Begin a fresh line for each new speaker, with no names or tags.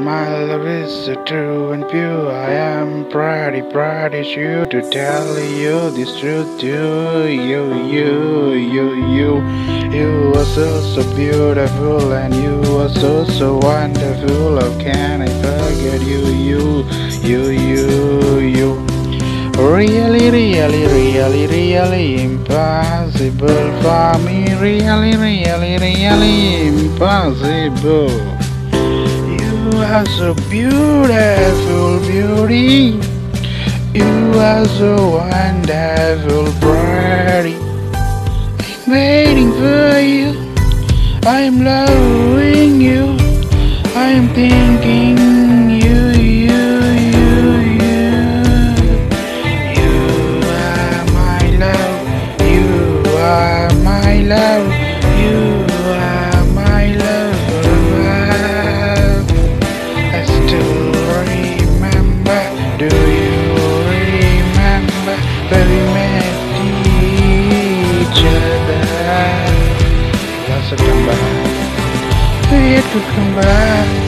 My love is so true and pure. I am pretty sure to tell you this truth to you are so beautiful and you are so wonderful. How can I forget you? Really impossible for me. Really impossible. You are so beautiful, beauty. You are so wonderful, pretty. I'm waiting for you. I'm loving you. I'm thinking you. You are my love. You are my love. You are my love. I still remember. Do you remember when we met each other? Let's come back. We could come back.